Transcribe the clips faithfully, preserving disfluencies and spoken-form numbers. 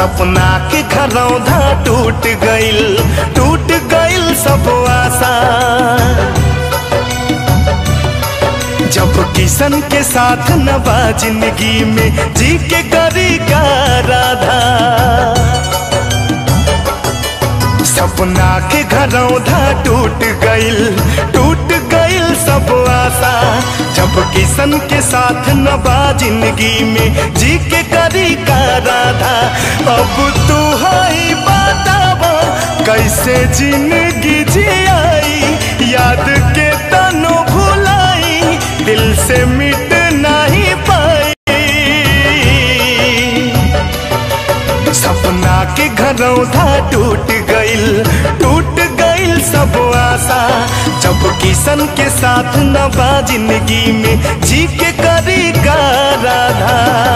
सपना के घरौंधा टूट गइल, टूट गइल सब आशा। जब किशन के साथ न बा जिंदगी में जी के करी का राधा। सपना के घरौंधा टूट गइल, टूट गइल सब आशा। जब किशन के साथ न बा जिंदगी में जी के करी का राधा। अब तू हाई बतावा कैसे जिंदगी जियाई, याद के तनो भुलाई दिल से मिट नहीं पाई। सपना के घरौंधा टूट गइल, टूट गइल सब आशा। जब किशन के साथ न बा जिंदगी में जी के करी का राधा।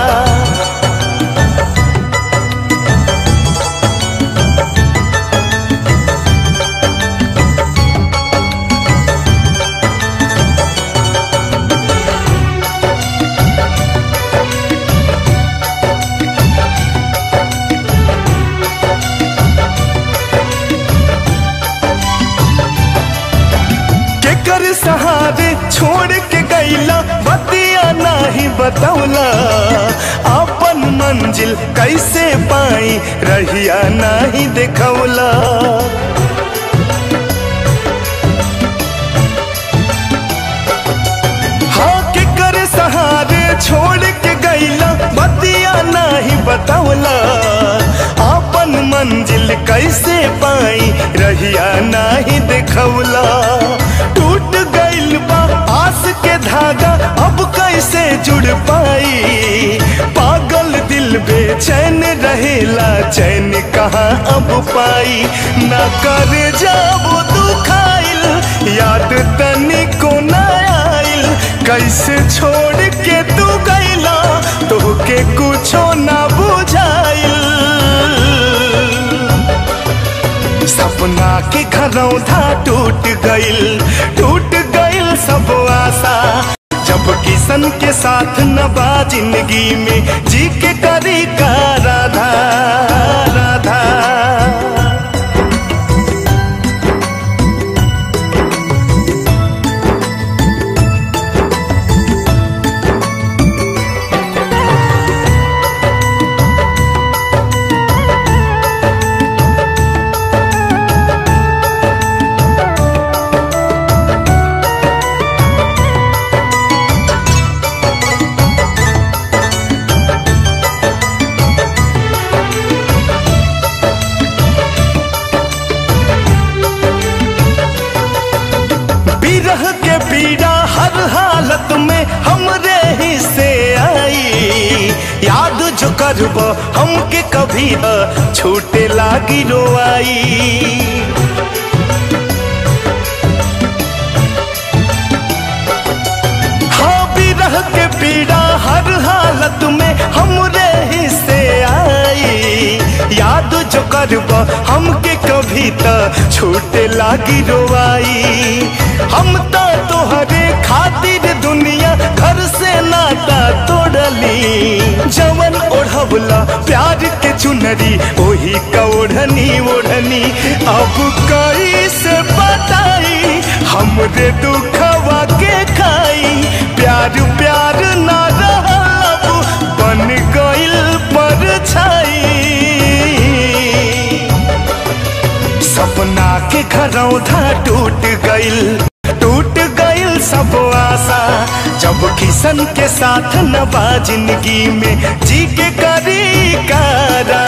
सहारे छोड़ के गईला बतिया नहीं बतौला। अपन मंजिल कैसे पाई रहिया नहीं देखौला। हाँ के कर सहारे छोड़ के गईला बतिया नहीं बतौला। अपन मंजिल कैसे पाई रहिया नहीं देखौला। टूट गइल बा आस के धागा अब कैसे जुड़ पाई। पागल दिल बेचैन रहेला चैन कहाँ अब पाई। ना कर जब दुखाइल याद तनी को न आइल। कैसे छोड़ के तू गइला तोहके कुछो ना बुझाइल। सपना के घरौंधा टूट गइल, टूट गइल सब आशा। जब किशन के साथ न बा जिंदगी में जी के करी का राधा, राधा। पीड़ा हर हालत में हमरे ही से आई। याद जो करब हमके कभी छूटे लागी रोआई। हाँ बिरह के पीड़ा हर हालत में हमरे ही से आई। याद जो करब हमके कभी त छूटे लागी रोआई। हम तो तोहरे खातिर दुनिया घर से नाता तोड़ली। जवन ओढ़वला प्यार के चुनरी ओही का ओढ़नी ओढ़नी। अब कैसे बताई हमरे दुखवा के खाई। प्यार प्यार ना रहब बन गइल परछाई। सपना के घरौंधा टूट गइल, टूट गइल सब आशा। जब किशन के साथ न बा जिंदगी में जी के करी का राधा।